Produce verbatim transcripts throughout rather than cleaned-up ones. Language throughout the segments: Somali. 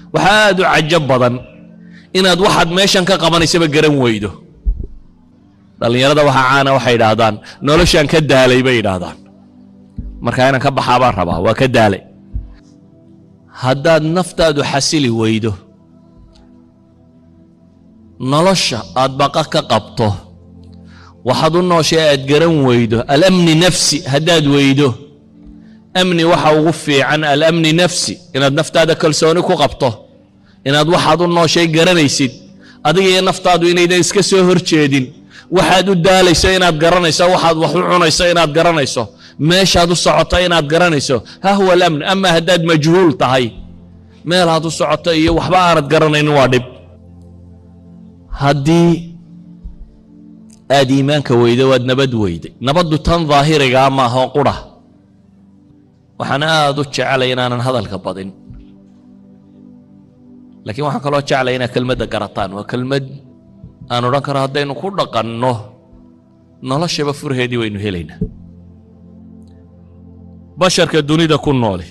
وحاد عجب بدن إن أد واحد ماشان كقبان يسبب جرم ويده لأن يرد واحد عانا واحد هذان نولشان كده لي بيد هذان مركانا كب حبار ربا وكده لي هذا نفتاد حسيلي ويده نولش أطبقه كقبته وحضنه شيء جرم ويده الأمن نفسي هداد ويده أمني وحا وغفي عن الأمن نفسي إن نفتاد كلسونك وقبطه إن وحضنه شيء جرم يسيد أدي نفتاد إن إذا إسكسو هرشيدين waxaad u daalayso inaad garanayso waxaad wax u cunayso inaad garanayso meeshaad u socoto inaad garanayso ha huwa lamn ama hadaad majhuul tahay meel aad u socoto iyo waxba aanad garanayn waa dhib haddii aad iimaanka weydo waad nabad weyday nabaddu tan daahiriga ma aha qura waxaan aad u jeclay inaanan hadalka badin laakiin waxaan kaloo jeclay inaad kelmadda garataan waa kelmad aan oran karo haddaynu ku dhaqanno noloshaba furheedii waynu helaynaa basharka dunida ku noole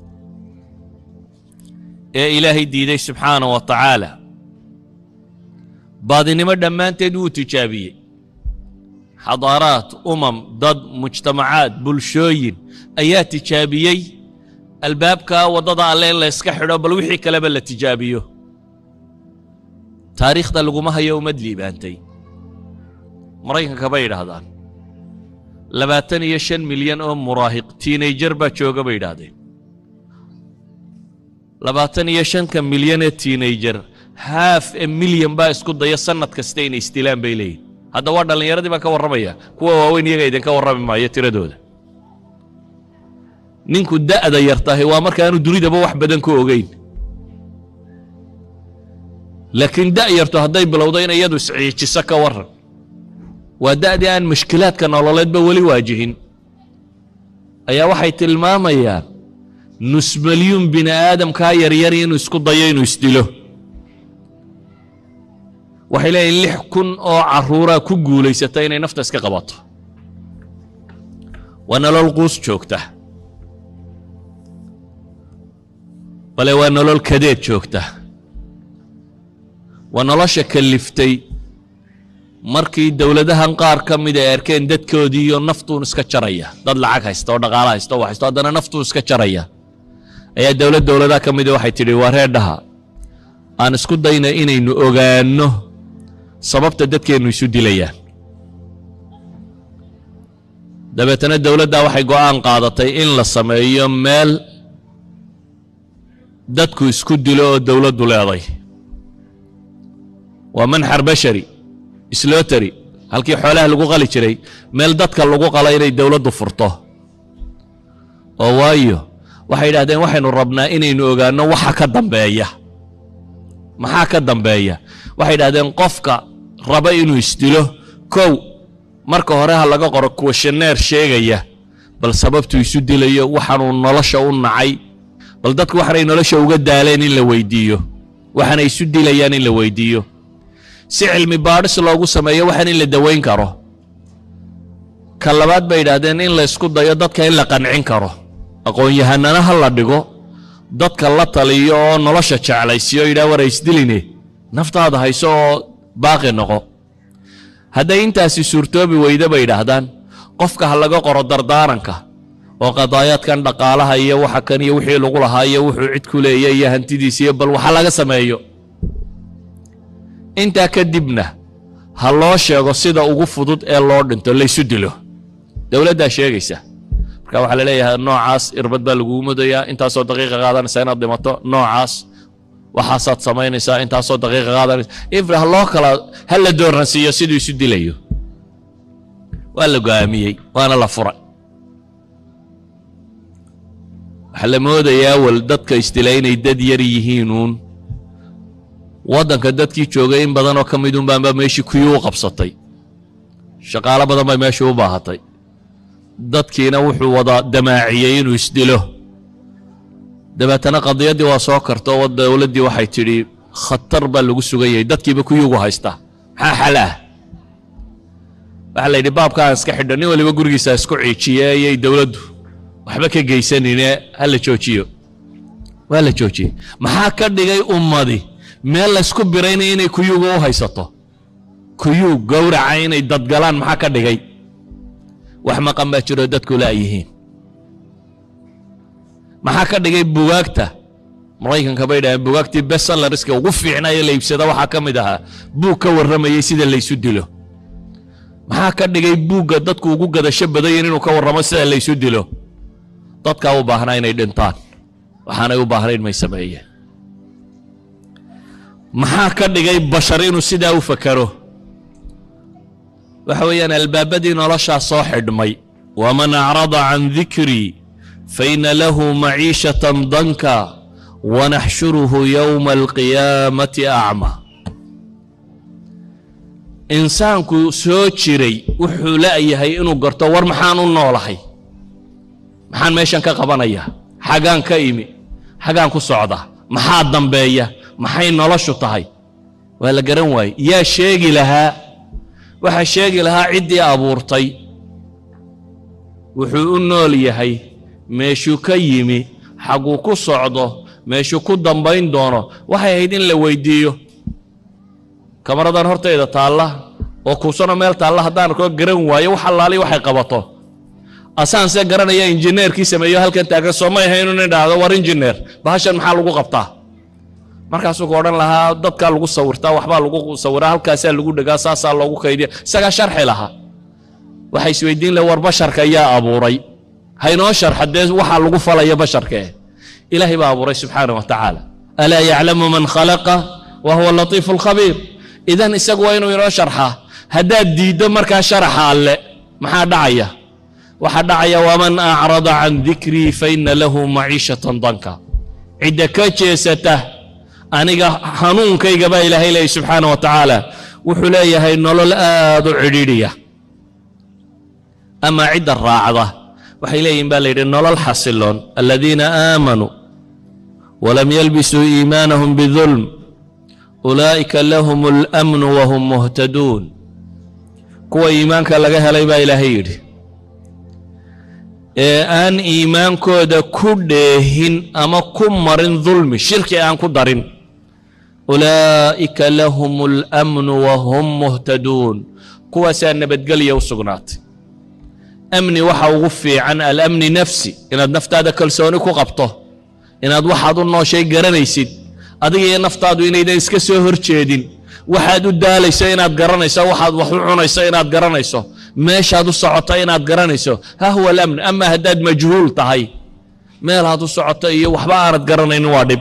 ee ilaahay diiday subxaanahu wa tacaala baadinimo dhammaanteed wuu tijaabiyey xadaaraat umam dad mujtamacaad bulshooyin ayaa tijaabiyey albaabka waddada alle in la iska xidho bal wixii kaleba la tijaabiyo taariikhda laguma hayo ummad liibaantay maraykanka bay yidhaahdaan labaatan iyo shan milyan oo muraahiq teenager baa jooga bay yidhaahdeen labaatan iyo shanka milyan ee teenager half a million baa isku daya sanad kasta inay istilaan bay leeyihin hadda waa dhallinyaradii baan ka warramaya kuwa waaweyn iyaga idinka warrami maayo tiradooda ninku da'da yartahay waa markaanu dunidaba wax badan ku ogeyn لكن دا يرتو هداي بلوضين يدو سعيش سكا ورن ودا دي ان مشكلات كان ولولد بولي واجهين ايا waxay tilmaamayaan nus milyan bini aadam ka yar yar inuu isku dayo inuu isdilo waxay leeyihiin lix kun oo caruura ku guuleysatay inay nafta iska qabato wana lol quus joogta bale wana lol kadeed joogta ونلاش كلفتي markii dawladahan qaar ka mid ay arkeen dadkoodii iyo naftuun iska jaraya dad lacag haysto oo dhaqaalaha haysto wax haysto hadana naftu iska jaraya ayaa dawlad dawladaha ka mid waxay tiri wareedhaha aan isku dayna inaynu ogaano sababta dadkeenu isu dilayaan dabeetana dawladda waxay go'aan qaadatay in la sameeyo meel dadku isku dilo oo dawladdu leedahay ومنحر بشري إسلوتري هلكي حولها لغو غالي جري ميل دادك لغو غالي إني دولة دفرته ووايو waxay yiraahdeen waxaynu rabnaa inaynu ogaano waxa ka dambeeya maxaa ka dambeeya waxay yiraahdeen qofka raba inuu isdilo kow marka hore ha laga qoro questionnaire sheegaya bal sababtu isu dilayo waxaanu nolosha u nacay bal dadku waxay nolosha uga daaleen in la weydiiyo waxana isu dilayaan in la weydiiyo si cilmi baadhis loogu sameeyo waxaan in la daweyn karo ka labaad bay yiraahdeen in la isku dayo dadka in la qancin karo aqoon yahanana hal la dhigo dadka la taliyo oo nolosha jeclaysiyo ila wareys diline naftaada hayso baaqi noqo haday intaasi suurtoobi weyda bay yiraahdaan qofka hal laga qoro dardaaranka oo qadaayadkan dhaqaalaha iyo waxa kan iyo wixii lagu lahaa iyo wuxuu cid ku leeyahay iyo hantidiisa bal waxa laga sameeyo inta ka dibna ha loo sheego sida ugu fudud ee loo dhinto la isu dilo dawladda sheegaysa marka waxa la leeyahay noocaas irbad baa lagu mudayaa inta soo daqiiqo qaadanaysa inaad dhimato noocaas waxa saad sameynaysaa inta soo daqiiqo qaadanaysa ifra loo kala hal la dooransiyo sidii isu dilayo waa la go'aamiyay waana la furay waxa la moodayaa wal dadka istilaynay dad yar yihiinuun waddanka dadkii joogay in badan oo ka mid un baa meeshii kuyuu qabsatay shaqaale badan bay meeshii u baahatay dadkiina wuxuu wada damaaciyay inuu isdilo dabeetana qadiyadii waa soo karto oo dawladdii waxay tidhi khatar baa lagu sugayay dadkiiba kuyuugu haysta maxaa xalaa waxa la yidhi baabkaan iska xidho nin waliba gurigiisa isku ciijiyey dawladdu waxba ka geysanine ha la joojiyo ولا جوجي ما كان جاي أمضي ميل اسكو بريني إني كيو جو هيسطه كيو جور عيني ضد جلان ما كان جاي وحماقا ما تردد كلا أيهين ما كان جاي بوقته مريكان كبيرة بوقتي بس الله رزقه وقفي عناية اللي يبسده وحكم ده بوكا والرمى يسيد اللي يسد له ما كان جاي بوكا ضدك وجوكا ده شب ده ينين وكور رمى السد اللي يسد له ضدك أو بحرين يدنطان وحنا أو بحرين ما يسمعيه ما كان جاي بشرين وسيدا وفكره وحوينا الباب دي نرشع صاحب مي ومن أعرض عن ذكري فإن له معيشة ضنكا ونحشره يوم القيامة أعمى إنسانكو سوتشري وحولائي هي إنو قرطو ورمحانو النولحي محان ميشان كقبانيا حقان كايمي حقان كو صعدة محاد دنبايا محاين نولشو طهي وهلا قرنواي يا شيقي لها وحا شيقي لها عدي أبورتي وحو النولي هي ميشو كايمي حقو كو صعدة meeshu ku dambayn doono waxay ahayd in la weydiiyo kamaradan horteeda taalla oo kuusana meel taalla hadaan ko garan waayo wax xalaali waxay qabato asaan se garanaya injineerkii sameeyo halkan taagan Soomaay hayno in dhaado war injineer bahashan maxaa lagu qabtaa markaas uu oran lahaa dadka lagu sawirtaa waxba lagu sawiraa halkaas lagu dhagaa saasa lagu kaydiyo isaga sharxi lahaa waxay isweydiin la war basharka yaa abuuray hayno sharxadeed waxa lagu falaya basharka إلهي بابوري سبحانه وتعالى ألا يعلم من خلق وهو اللطيف الخبير إذن إساقوا إنه يرى شرحه هداد دي دمرك شرحه ما دعيه وحدعيه ومن أعرض عن ذكري فإن له معيشة ضنكا عند كتشته أنا حنون كي قبا إلهي سبحانه وتعالى وحليه إنه للآذ عريرية أما عند الراعظة وحيلين بالي إنه للحصلون الذين آمنوا ولم يلبسوا إيمانهم بظلم أولئك لهم الأمن وهم مهتدون كو إيمانك لغاها ليبا إلهي أن إيمانك دا كدهن أما كمرين ظلم شرك أن كدرين أولئك لهم الأمن وهم مهتدون كو سأن بتقل يوسقنات أمني وحا وغفي عن الأمن نفسي إن النفط هذا كالسونك وقبطه إن هذا واحد الله شيء قرنيسيد أدي النفط هذا إن إذا إسكسه هرشيدين واحد الدالي سينات قرنيسه واحد وحوعون سينات قرنيسه ماش هذا الصعطين هذا قرنيسه ها هو الأمن أما هداد مجهول تهي مال هذا الصعطين وحبارة قرنين وادب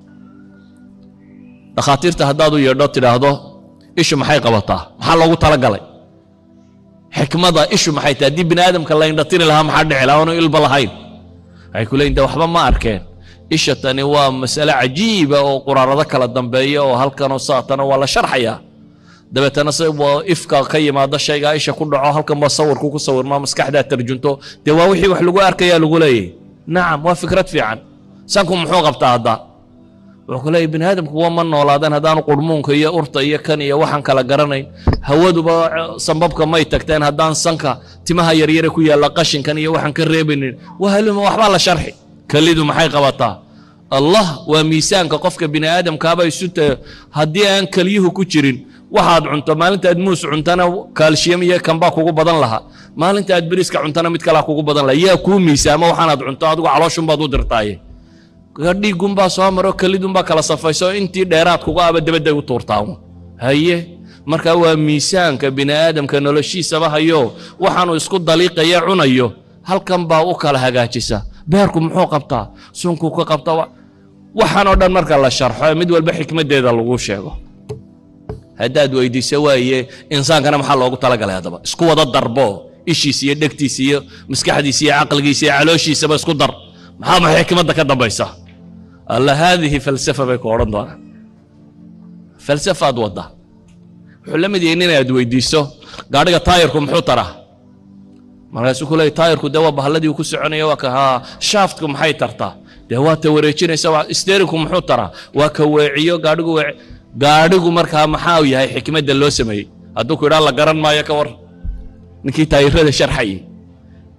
دخاتير تهدادو يردوت هذا إيش محي قبطه محل الله تلقى حكمة إيش محي تدي بن آدم كلا يندطين لها محد علانو إلبا لهين هيقول لي أنت وحبا ما أركان إيش الثاني هو مسألة عجيبة وقرار ذكر الدنبية وهل كانوا ساطنا ولا شرحية دبت أنا صيب وإفكا كي ما هذا الشيء إيش كل هل كان بصور كوكو صور ما مسكح ده ترجنته تواوحي وحلقوا أركيا لقولي نعم وفكرت في عن سانكم محوقة بتاع هذا ويقول لي ابن آدم هو من ولادان هدان قرمون كي أرطى يكن يوحن كلا قرني هودو با سببك ما يتكتين هدان سنكا تمها يريرك ويا لقشن كان يوحن كريبن وهل ما وحبا شرحي كليدو محي قبطا الله وميسان كقفك ابن آدم كابا يسوت هدي أن كليه كتيرين واحد عنتا مال انت ادموس عنتنا كالشيم يا كان باكو بدن لها مال انت ادبريسك عنتنا مid kala kugu badan la yaa ku miisaama waxaanad cunto adigu calooshin baad u dirtay gadhi gumba soo maro kalidun ba kala safayso intii dheeraad kuga aba dabada u tuurtaan haye marka waa miisaanka bini aadamka noloshiisa ba hayo waxaanu isku daliiqaya cunayo halkan baa u kala hagaajisa beerku muxuu qabtaa sunku ka qabtaa waxaan oo dhan marka la sharxo mid walba xikmadeeda lagu sheego هداد ويدي سوايه إنسان كان محل وقت طلق على هذا اسكو وضد ضربه إشي سي دكتي سي مسكحدي سي عقلي سي علوشي سي بس كدر محام حكمة ده كده بيسا الله هذه فلسفة بيكورن دوانا فلسفة أدوضة حلم دي إننا يدوي دي سو قاعدة طايركم حطرة ما رأسوا كله طايركم دوا بهالذي وكسر عني وكها شافتكم حي ترتا دوا توريتشين سوا استيركم حطرة وكوعيو قاعدوا gaadhigu markaa maxaa uu yahay xikmadda loo sameeyay hadduu ku idhaa la garan maayo ka war ninkii taayirada sharxayay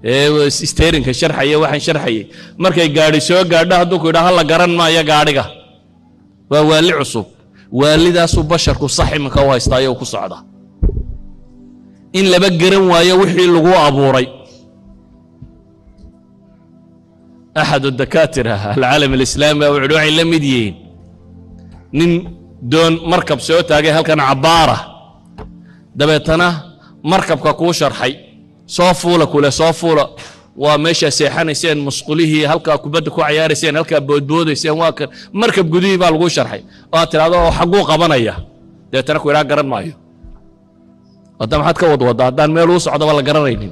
steerinka sharxaya waxaan sharxayay markay gaadhi soo gaadho hadduu ku yidhaha la garan maayo gaadhiga waa waali cusub waalidaasuu basharku sax iminka u haystaayo ku socda in laba garan waayo wixii lagu abuuray أحد الدكاترة العالم الإسلامي وعدوعي لم يدين نين دون مركب سوتا هل كان عبارة دبيتنا مركب كاكوشر حي صافولا كولا صافولا ومشى سيحاني سين مسقوليه هل كاكوبدكو عياري سين هل كابودبودي سين واكر مركب قدوي بالغوشر حي آتر هذا حقوق بنايا دبيتنا كولا قرن مايو قدام حد كود وضع دان ميلوس عضا ولا قرنين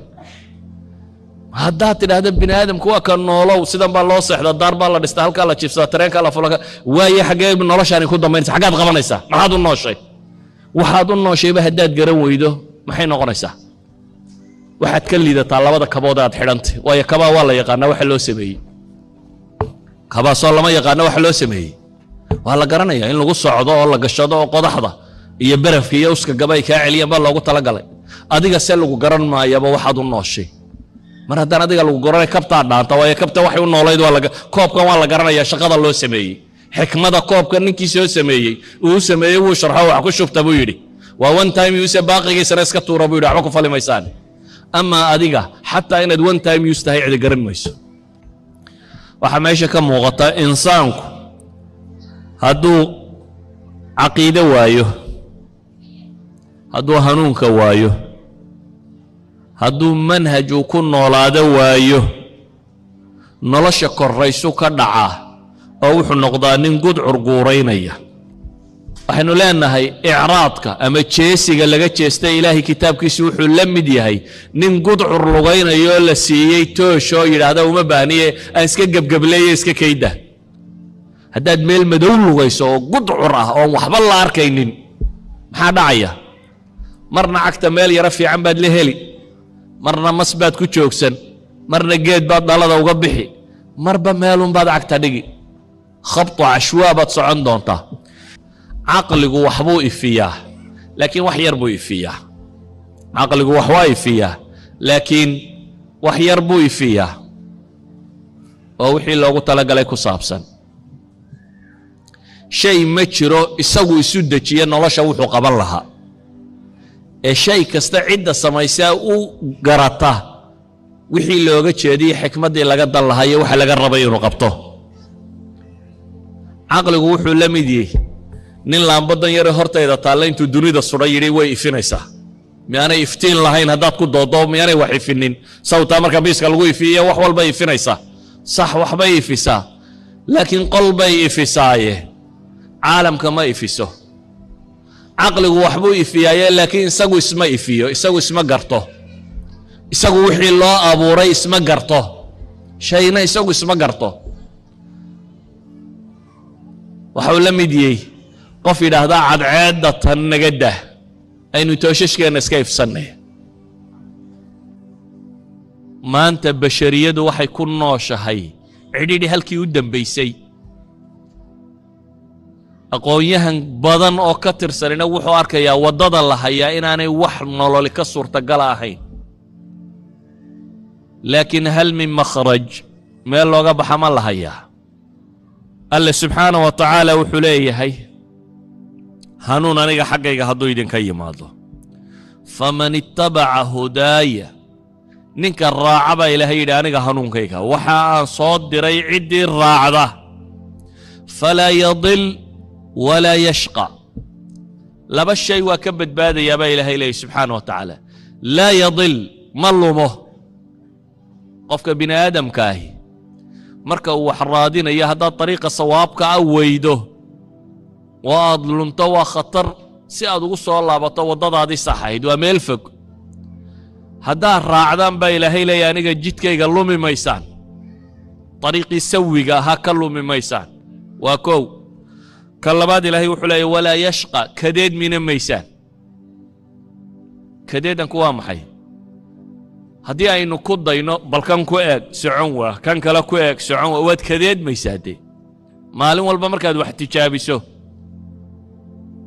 haddaad tidhaahdo bini aadamku waa ka noolow sidan baa loo seexdaa daar baa la dhistaa halkaa la jiifsadaa tareenkaa la fulaka waaye xaggee noloshaani ku dambaynaysa xaggaad qabanaysaa maxaad u nooshay waxaad u nooshayba haddaad garan weydo maxay noqonaysaa waxaad ka liidataa labada kabood aad xidhantay waayo kabaa waa la yaqaanaa waxa loo sameeyey kabaasoo lama yaqaano waxa loo sameeyey waa la garanayaa in lagu socdo oo la gashado oo qodaxda iyo barafka iyo uska gaba ay kaa celiyaan baa loogu talagalay adiga se lagu garan maayaba waxaad u nooshay mar haddaan adiga lagu goranay kabtaa dhaanta waayo kabta waxay u noolayd waa laga koobkan waa la garanayaa shaqada loo sameeyey xikmada koobkan ninkii soo sameeyey uu sameeyey wuu sharxo wax ku shubta buu yidhi waa one time use baaqigiisana iska tuura buu yidhi waxba ku fali maysaan ama adiga xataa inaad one time use tahay cidi garan mayso waxaa meesha ka muuqata insaanku hadduu caqiide waayo hadduu hanuunka waayo hadduu manhaj uu ku noolaado waayo nolosha korraysu ka dhacaa oo wuxuu noqdaa nin gudcur guuraynaya waxaynu leenahay icraadka ama jeesiga laga jeestay ilaahay kitaabkiisa wuxuu la mid yahay nin gudcur lugaynayo oo la siiyey toosh oo yidhaahda uma baahniye aan iska gebgableeye iska kayda haddaad meel madow lugayso oo gudcur ah oon waxba la arkaynin maxaa dhacaya marna cagta meel yaro fiican baad la heli marna mas baad ku joogsan marna geed baad dhalada uga bixi marba meelun baad cagta dhigi khabtu cashwaa baad socon doontaa caqligu waxbuu ifiyaa laakiin wax yar buu ifiyaa caqligu wax waa ifiyaa laakiin wax yar buu ifiyaa oo wixii loogu talagalay ku saabsan shay ma jiro isagu isu dejiya nolosha wuxuu qaban lahaa ee shay kasta cidda samaysaa u garata wixii looga jeediyey xikmaddii laga dan lahaa iyo waxa laga rabay inuu qabto caqligu wuxuu la mid yahay nin laambadan yare hortayda taalla intuu dunida sudhay yidhi way ifinaysaa miyaanay iftiin lahayn haddaad ku doodo miyaanay wax ifinin sawtaa marka biiska lagu ifiye wax walbay ifinaysaa sax waxbay ifisaa laakiin qol bay ifisaaye caalamka ma ifiso caqligu waxbuu ifiyaaye laakiin isagu isma ifiyo isagu isma garto isagu wixii loo abuuray isma garto shayna isagu isma garto waxuu la mid yahay qof yidhaahdaa cadceedda tan naga dah aynu tooshashkeenna iska ifsannay maanta bashariyadu waxay ku nooshahay cidhidhi halkii u dambaysay aqoonyahan badan oo ka tirsanina wuxuu arkayaa waddada la hayaa inaanay wax nololi ka suurtagala ahayn laakiin hal min makhraj meel looga baxa ma la hayaa alle subxaana wa tacaala wuxuu leeyahay hanuun aniga xaggayga hadduu idinka yimaado faman ittabaca hudaaya ninka raaca baa ilaahay yidhi aniga hanuunkayga waxa aan soo diray ciddii raacda falaa yadil walaa yashqa laba shay waa ka badbaadayaa baa ilaahay leeyahy subxaana wa tacaala laa yadil ma lumo qofka bini aadamkaahi marka uu wax raadinayo haddaad dariiqa sawaabka ah weydo oo aad lunto waa khatar si aad ugu soo laabato waddadaadii saxayd waa meel fog haddaad raacdaan baa ilaahay leeyahy aniga jidkayga lumi maysaan dariiqii sawiga ahaa ka lumi maysaan waa kow ka labaad ilaahay wuxuu leeyahy walaa yashqa kadeed mina maysaan kadeedanku waa maxay haddii aynu ku dayno balkan ku eeg socon waa kan kale ku eeg socon waa waad kadeed maysaadee maalin walba markaad wax tijaabiso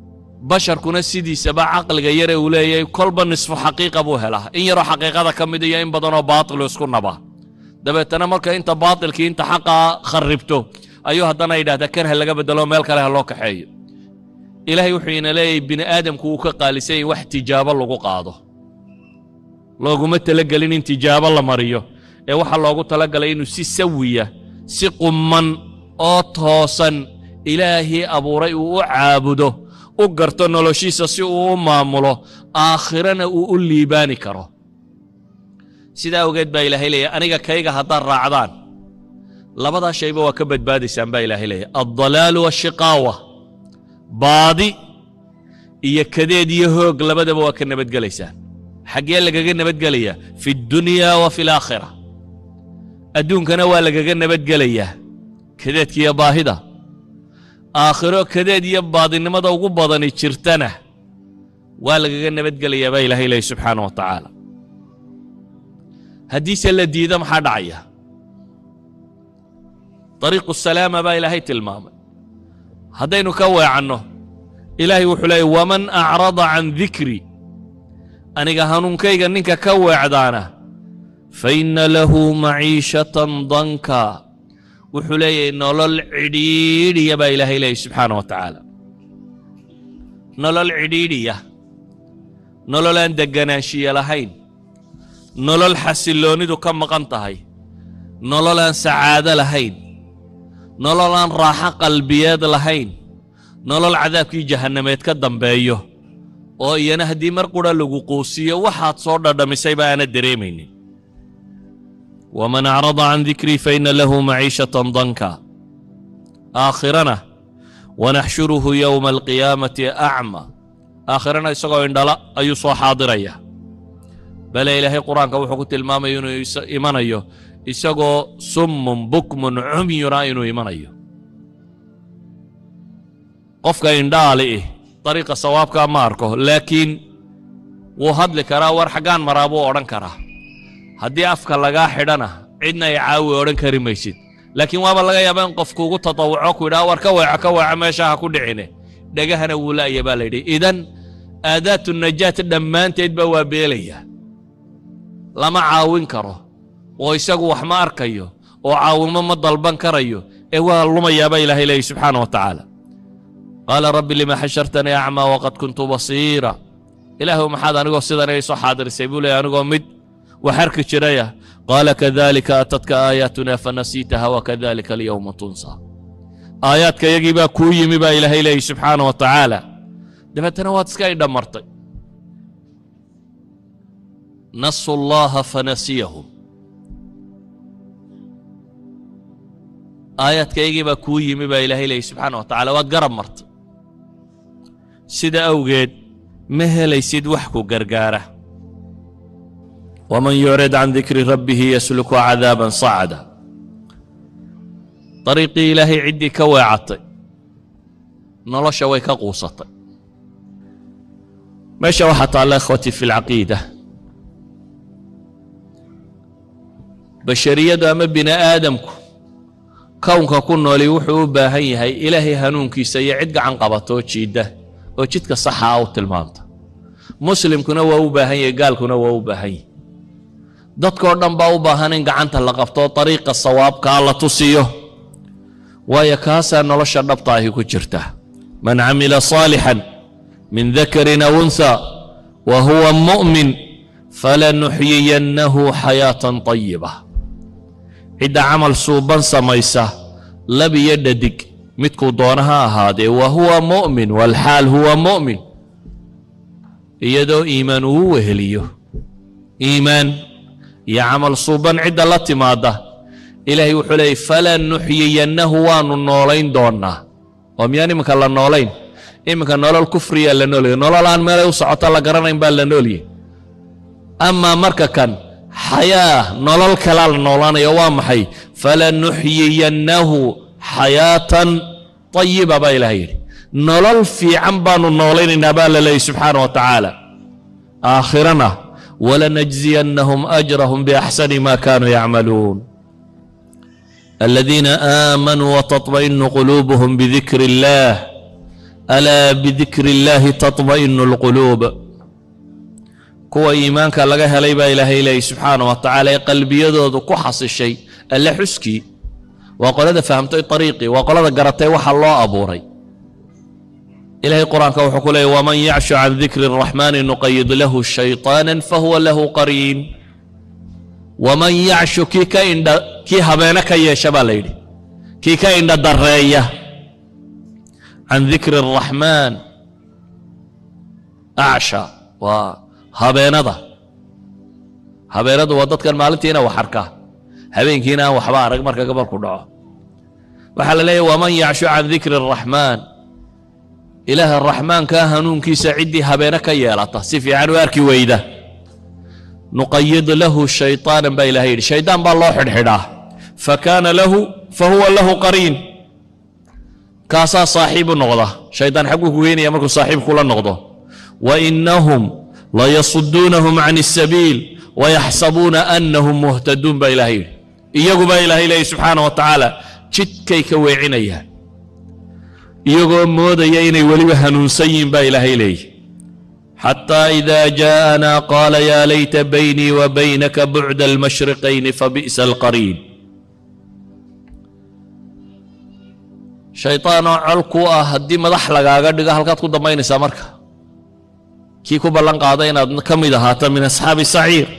بشر كنا سيدي سبع عقل غيره ولا كل بنصف حقيقة بوهلا إن يرى حقيقة كم دي إن بدنا باطل ويسكن نبا دبت أنا مركا أنت باطل كي أنت حقا خربته أيها دنا إذا ذكرها اللي قبل دلوا مالك لها الله كحي إلهي وحين لي بن آدم كوكا قالسي واحتجاب الله قاضه لو قمت تلقى لين انتجاب الله مريو إيه وح الله قلت تلقى لينه سي سوية سي قمن أطهصا إلهي أبو رأي وعابده وقرت نولوشيسا سي ومامله آخرنا وقولي باني كرو سيدا وقيت با إلهي لي أنيقا كيغا هدار راعدان لبدا شيبا وكبت بادي سان با إلهي لي الضلال والشقاوة بادي إيا كديد يهوق لبدا بواكنا بتقليسان حقيا لقاقنا بتقليا في الدنيا وفي الآخرة أدون كنوا لقاقنا بتقليا كديد كيا باهدة آخره كديد يبادي نمدا وقبضاني تشرتنه ولقاقنا بتقليا با إلهي لي سبحانه وتعالى هديس الذي دم حد عيا طريق السلامة با إلهي تلمام هدين كوي عنه إلهي وحلي ومن أعرض عن ذكري أنيقا هنون كيغا نينكا كوي عدانا فإن له معيشة ضنكا وحلي نولل عديد يا با إلهي لي سبحانه وتعالى نولل عديد يا نولل أن دقناشي لهين nolol xasiloonidu ka maqan tahay nolol aan sacaado lahayn nolol aan raaxo qalbiyeed lahayn nolol cadaabkii jahannameed ka dambeeyo oo iyana haddii mar qura lagu quusiyo waxaad soo dhadhamisay ba aana dareemaynin waman acrada can dikrii faina lahu maciishatan danka aakhirana wanaxshuruhu yowma alqiyaamati acma aakhirana isagoo indhala ayuu soo xaadiraya بل إلهي قرآن كوحو قلت الماما ينو إيمانيو إساقو سم بكم عمي راينو إيمانيو قفك إندالي طريقة صوابك ماركو لكن وهد لكرا ورحقان مرابو أوران كرا هدي أفكا لغا حدانا عدنا يعاوي أوران كريم ميسيد لكن وابا لغا يبان قفكو قلت تطوعوكو دا وركوي عكوي عماشاها كل عيني دقاهنا ولا يبالي دي إذن أداة النجاة الدمان تدبوا بيليه لما عاون كره ويساقو وحما أركيو وعاون ما ضلبان كريو إيوه اللهم يابا إلهي إلهي سبحانه وتعالى قال ربي لما حشرتني أعمى وقد كنت بصيرا إلهي محاذا نقول سيدنا يسو حاضر سيبولي نقول مد وحرك شرية قال كذلك أتتك آياتنا فنسيتها وكذلك اليوم تنسى آياتك يجيبا كوي مبا إلهي إلهي سبحانه وتعالى دفتنا واتسكاي دمرتي نسوا الله فنسيهم آيات كيجيبا كوي مبا إلهي إلهي سبحانه وتعالى وقرب مرت سيدا أوجد مهلي سيد وحكو قرقارة ومن يعرض عن ذكر ربه يسلك عذابا صعدا طريقي إلهي عدي كوي عطي نلش ويكا قوسطي ماشي وحط على إخوتي في العقيدة بشرية أما بنا آدمكم كونك كنا ليوحوا باهي هاي إلهي هنونكي سيعد عن قبطو تشيده وتشيدك الصحة أو التلمانت مسلم كنا وهو باهي قال كنا وهو باهي دادك وردن باو باهنين قعنت اللقفتو طريق الصواب كالله تصيه ويكاسا نلش النبطاه كجرته من عمل صالحا من ذكر أو أنثى وهو مؤمن فلنحيينه حياة طيبة إذا عمل صوبا سميسة لبي يددك متكو دونها هذا وهو مؤمن والحال هو مؤمن يدو إيمانه وهليه إيمان يعمل صوبا عدة لاتمادة إلهي وحلي فلنحيينه وان النولين دونا ومياني مكالا النولين إمكا نولا الكفرية لنولي نولا لان مالا يوسعط الله قرانا بال لنولي أما مركا كان حياة نولل كلال نولانا يوام حي فلنحيينه حياة طيبة با إلهي نولل في عنبان النولين نبال الله سبحانه وتعالى آخرنا ولنجزينهم أجرهم بأحسن ما كانوا يعملون الذين آمنوا وتطمئن قلوبهم بذكر الله ألا بذكر الله تطمئن القلوب كوا إيمانك لغا هلي با إلهي إلهي سبحانه وتعالى قلبي يدود كحص الشيء ألا حسكي وقال هذا فهمتي طريقي وقال هذا قرأتي وحى الله أبوري إلهي القرآن كوحكو لي ومن يعش عن ذكر الرحمن نقيد له شيطانا فهو له قرين ومن يعش كي كاين كي هبينك يا شباليدي كي كاين درية عن ذكر الرحمن أعشى وهبينده هبينده ودت كان مالتينا وحركه هبينكينا وحبا رق marka gabar ku dhaco waxa la leeyahay waman ya'shu 'an dhikri ar-rahman ilaha ar-rahman ka hanuunkiisa cidii habeena ka yeelata si fiican u arki weyda nuqayyid lahu shaytaanan ba ilaahay shaytaan ba loo xidhxidhaa fakana lahu fahuwa lahu qarin kaasa saaxiib noqda shaytaan xaqu ku weynaya markuu saaxiib kula noqdo wa innahum la yasuddunahum 'an as-sabil wa yahsabuna annahum muhtadun ba ilaahay iyagu ba ilaahay leeyahay subxaanahu wa tacaala jidkay ka weecinayaan iyagoo moodaya inay weliba hanuunsan yihiin ba ilaahay leeyahay xataa idaa jaa'anaa qaala yaa layta baynii wa baynaka bucda almashriqayni fabi'sa alqariin shaytaanoo col ku ah haddii madax lagaaga dhigo halkaad ku dambaynaysaa marka kii ku ballan qaada inaad ka mid ahaato min asxaabi saciir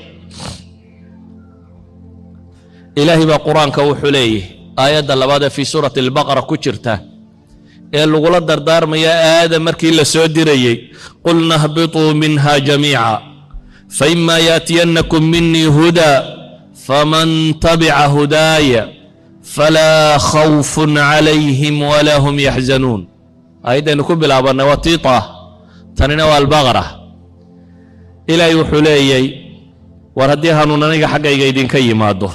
إلهي بقرآن كوحليه آيات اللبادة في سورة البقرة كترتا اللي قلت دار يا آدم مركي لسودري قلنا اهبطوا منها جميعا فإما يأتينكم مني هدى فمن تبع هداي فلا خوف عليهم ولا هم يحزنون أيضا نكون بالعبرنا وطيطة تنين والبقرة إلهي وحليه ورديها نونانيك حقا يقيدين كي مادو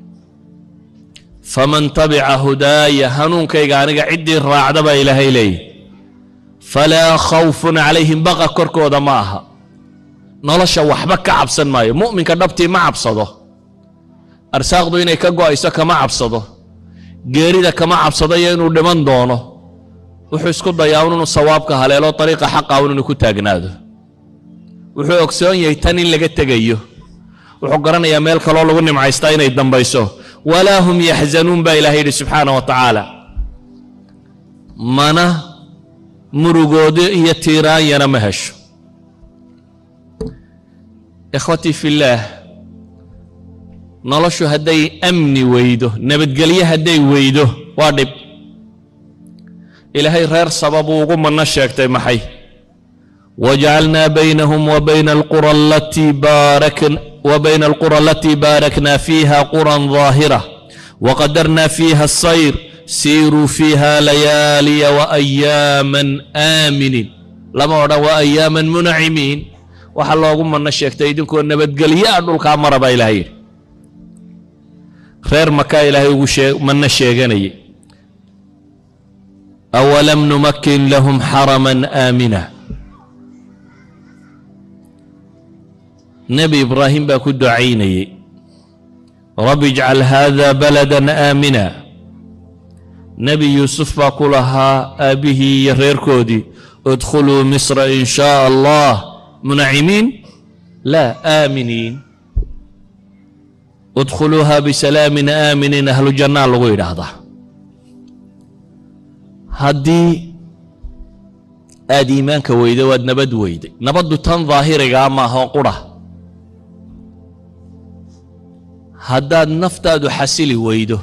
فمن تبع هداي هنون كي غانيغا عدي الراعدة با إلهي لي فلا خوف عليهم بقى كركو دماها نولشا وحبك عبسن ماي مؤمن كدبتي ما عبصده أرساق دويني كقو إيسا كما عبصده قيريدا كما عبصده ينو دمان دونه وحو اسكو ضياونو صوابك هليلو طريقة حقا ونو كو تاقناده وحو اكسون يتانين لغا تغيو وحو قران يا ميل كلو لغني معيستاين يدن بيسو ولا هم يحزنون با إلهي سبحانه وتعالى مانا مرقود يتيران ينمهش إخوتي في الله نلشو هدي أمني ويدو نبت قليه هدي ويدو وادب إلهي غير سبب وقم النشاكتي محي وجعلنا بينهم وبين القرى التي باركنا وبين القرى التي باركنا فيها قرى ظاهرة وقدرنا فيها السير سيروا فيها ليالي وأياما آمنين لما ورا وأياما منعمين وحلا قم من الشيخ تيدنكو النبت قال يا أدول كامرة بإلهي خير مكا إلهي من الشيخاني أولم نمكن لهم حرما آمنا نبي إبراهيم باكد عيني رب اجعل هذا بلدا آمنا نبي يوسف باكلها أبيه يرير كودي ادخلوا مصر إن شاء الله منعمين لا آمنين ادخلوها بسلام آمنين أهل الجنة الغير هذا هدي آدي مانك ويدي واد نبد ويدي نبد تن ظاهري ما هو قرى haddaad naftaadu xasili weydo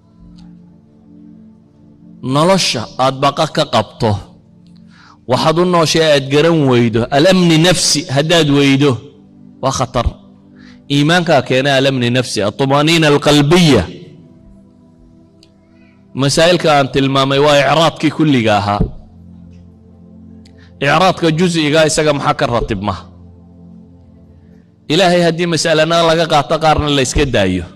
nolosha aad baqa ka qabto waxaad u nooshay aad garan weydo alamni nafsi haddaad weydo waa khatar iimaankaa keena alamni nafsi aطumaaniina alqalbiya masaa'ilka aan tilmaamay waa icraadkii kulliga ahaa icraadka juz'iga isaga maxaa ka ratibma إلهي هدي مسألة لغا قاطع قارن اللي يسكدايو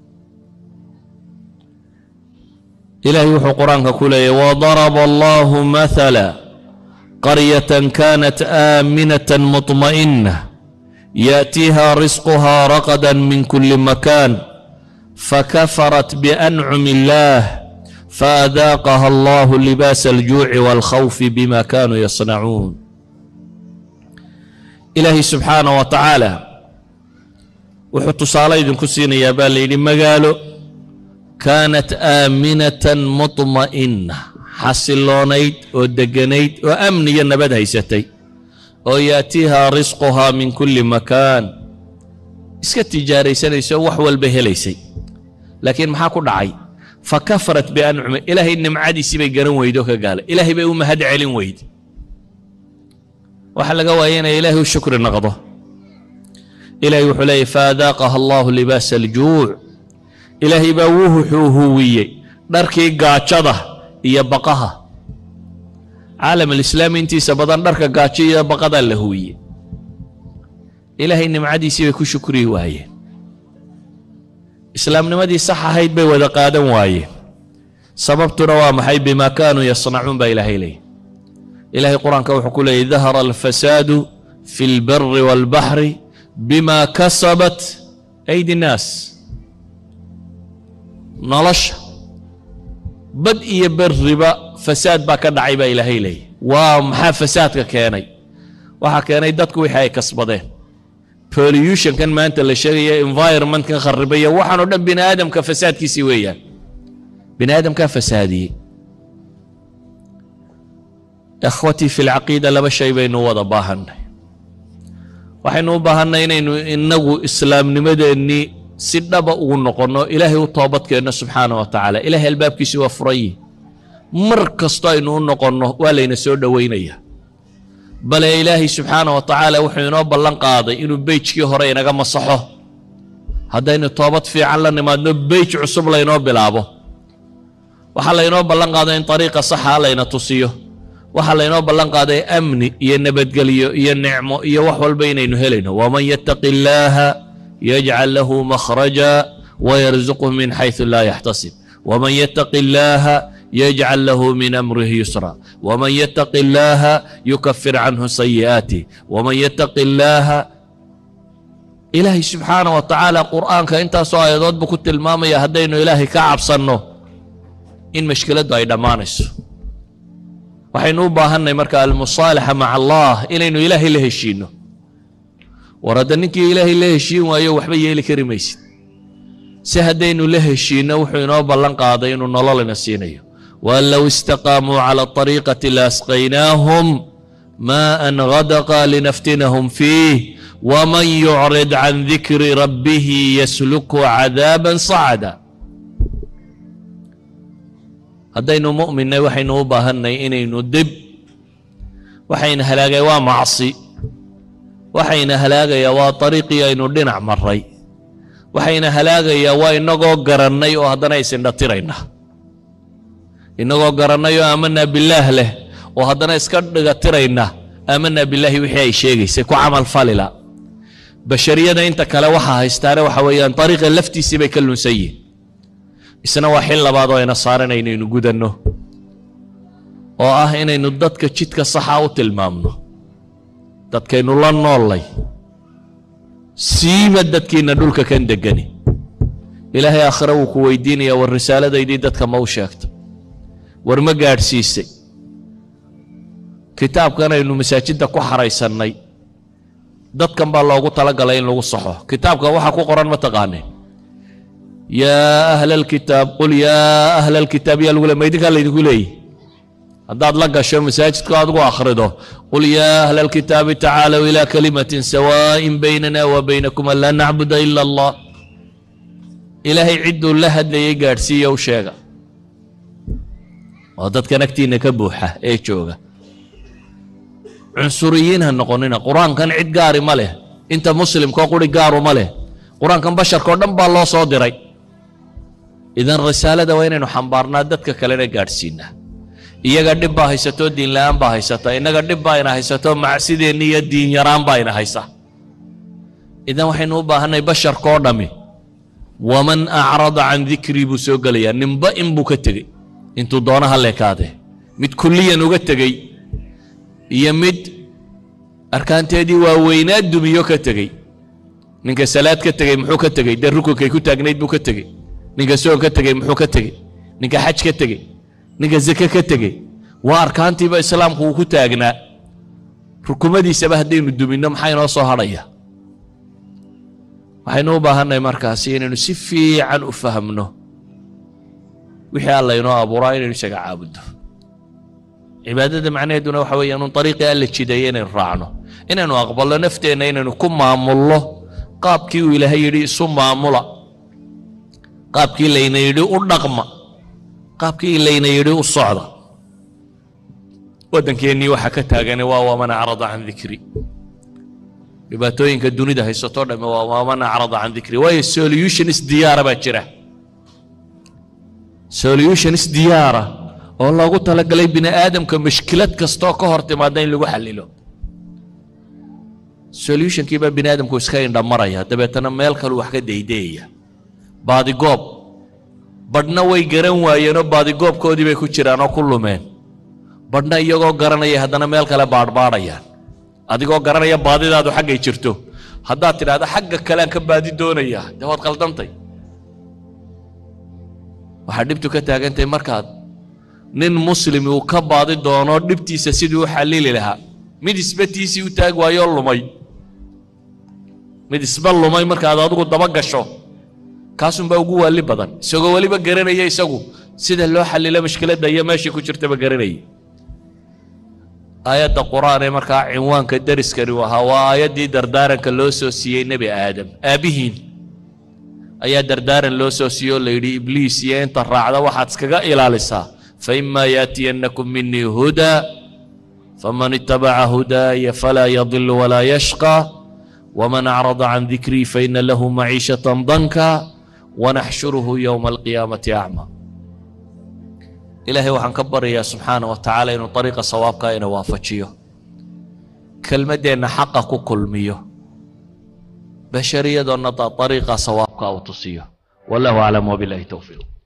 إلهي وحو قرآن كله وضرب الله مثلا قرية كانت آمنة مطمئنة يأتيها رزقها رغدا من كل مكان فكفرت بأنعم الله فأذاقها الله لباس الجوع والخوف بما كانوا يصنعون. إلهي سبحانه وتعالى وحط صاليد كسين يا بالي مقالو كانت آمنة مطمئنة حصلونيت ودقنيت وأمنية نبد هيستي ويأتيها رزقها من كل مكان. اسك التجاري سنة وحول به ليسي لكن محاكو دعي فكفرت بأنعم إلهي إن معادي سيبي قرن ويدوك قال إلهي بأم هد علم ويد وحلق وينا إلهي والشكر نغضه إلهي وحلي فذاقها الله لباس الجوع إلهي بأوه حوهوية دركي قاتشده يبقها عالم الإسلام انتي سبضان درك قاتشي يبقضا لهوية إلهي إن معادي سيبي كو شكري وايه إسلام نمدي صح هيد بي وذا قادم وايه سببت روام حي بما كانوا يصنعون بإلهي إليه. إلهي القرآن كوحكو لي ظهر الفساد في البر والبحر بما كسبت أيدي الناس. نلش بدء يبر ربا فساد باكا دعي بإلهي إليه ومحا فساد كياني وحا كياني دادكو وحاي كسبدين pollution كان ما أنت اللي شيء environment كان خربية وحنا ودم بني آدم كفساد كيسويا بني آدم كفسادي. أخوتي في العقيدة لما شيء بينه وضع باهن وحين باهن إنه إنه إسلام نمدى إني سيدنا بقول نقولنا إلهي وطابت كأنه سبحانه وتعالى إلهي الباب كيسوا فري مركز طاينه نقولنا ولا ينسوا دوينيه بل إلهي سبحانه وتعالى وحينا بلن قاضي إنه بيتشكي هرينا كما صحه هذا إنه طابت في علنا ما إنه بيتش عصب لينا بلعبه وحلينا بلن قاضي إن طريقة صحة لينا تصيه وحلينا بلن قاضي أمني ينبت قليه ينعمه يوحول بين إنه هلينه ومن يتق الله يجعل له مخرجا ويرزقه من حيث لا يحتسب ومن يتق الله يجعل له من أمره يسرا ومن يتق الله يكفر عنه سيئاته ومن يتق الله. إلهي سبحانه وتعالى قرآن كأنت صايدات بكت الماما يهدين إلهي كعب صنه إن مشكلة دايدا مانس وحين باهن مركا المصالحة مع الله إلينه إلهي له الشينه وردنك إلهي له الشين وأيو وحبي إلي كريميسي سهدين له الشين وحين بلن قاضين ونلال نسينيه وأن لو استقاموا على الطريقة لأسقيناهم ماء غدقا لنفتنهم فيه ومن يعرض عن ذكر ربه يسلك عذابا صعدا. هدينو مؤمن وحين باهن إنينو دب وحين هلاقي ومعصي وحين هلاقي وطريقي إنو دينع مري وحين هلاقي وإنو قرني وهدنا يسندترينه إنه قرنا يو آمنا بالله له وهذا إسكت قترينا آمنا بالله وحي شيء سكو عمل فاللا بشرية أنت كلا وحها استاره وحويان طريق اللفتي سيبك اللنسي إسنا وحيل بعضه ينصارنا إنه نجود إنه وآه إنه ندت كشيت كصحة وتلمامنا دت كإنه الله نالله سيم دت كإنه دولك كان دجني إلهي آخره وكويديني والرسالة دي دت كموشاكت ورما gaadhsiisay kitaabkana inuu masaajidda ku xaraysanay dadkan baa loogu talagalay in lagu saxo kitaabka waxa ku qoran ma taqaaneen yaa ahlal kitaab qul yaa ahlal kitaab yaa lagu leeyahay idinka la idinku leeyahay haddaad la gasho masaajidka aad ugu akhrido qul yaa ahlal kitaab ta'aalaw ila kalimatin sawaa'in baynana wa baynakum an la na'budu illa allah ilaahay ciddu la hadlayay gaadhsiiyo u sheega ودتك نكتينا كبوحة إيه جوجا عنصريين هالنقوننا قرآن كان عد قاري ماله أنت مسلم كقولي قارو ماله قرآن كان بشر كودن بالله صادري إذا الرسالة دوين إنه حمبارنا دتك كلنا قارسينا إيا قد باهي ستو دين لام باهي ستا إنا قد باهي نهي ستو مع سيدي نية دين يرام باهي نهي سا إذا وحين باهنا بشر كودمي ومن أعرض عن ذكري بسوق لي نمبئن بكتري انتو دونها لكاده مد كليا نغتغي يمد اركان تيدي واوينات دميو كتغي نينكا صلاه كتغي محو كتغي دركو كي كو تاغنيد بو كتغي نينكا سو كتغي محو كتغي ninka xaj ka tegey ninka zaka ka tegey waa arkaantiiba islaamku uu ku taagnaa rukumadiisaba haddaynu duminno maxaa inoo soo hadhaya waxaynu u baahannahay markaasi inaynu si fiican u fahamno wixii alla inoo abuuraa inaynu isaga caabuddo cibaadada macnaheeduna waxa weeye inuu dariiqii alla jideeyay inaynu raacno inaynu aqbalno nafteenna inaynu ku maamulno qaabkii uu ilaahay yidhi isu maamula qaabkii layna yidhi u dhaqma qaabkii layna yidhi u socda waddankeennii waxa ka taagani waa waman acrada can dikri dhibaatooyinka dunida haysato dhamme waa waman acrada can dikri waayo solution isdiyaara baa jira solution isdiyaara oo loogu talagalay bini aadamka mushkilad kastoo ka hor timaada in lagu xallilo solutionkii baa bini aadamku iska indhamaraya dabeetana meel kale wax ka daydeeya baadigoob badhna way garan waayeenoo baadigoobkoodii bay ku jiraan oo ku lumeen badhna iyagoo garanaya haddana meel kale baadhbaadhayaan adigoo garanaya baadidaadu xaggay jirto haddaad tidhaahdo xagga kale aan ka baadi doonayaa dee waad qaldantay waxaa dhibtu ka taagantahay markaad nin muslimi uu ka baadi doono dhibtiisa sidii u xallili lahaa mid isbatiisii u taag waayoo lumay mid isba lumay markaad adigu daba gasho kaasunbaa ugu waali badan isagoo weliba garanaya isagu sida loo xallilo mushkiladda iyo meeshii ku jirtaba garanayay aayadda qur'aan ee markaa cinwaanka dariskani u ahaa waa aayaddii dardaaranka loo soo siiyey nebi aadam aabbihiin ayaa dardaaran loo soo siiyey oo la yidhi ibliis iyo inta raacda waxaad iskaga ilaalisaa فإما يأتينكم مني هدى فمن اتبع هداي فلا يضل ولا يشقى ومن أعرض عن ذكري فإن له معيشة ضنكا ونحشره يوم القيامة أعمى إلهي وحن كبر يا سبحانه وتعالى إنه طريق صوابك إنه وافتشيه كلمة دين حقك كل ميه بشرية دون طريق صوابك أو تصيه والله أعلم وبالله توفيق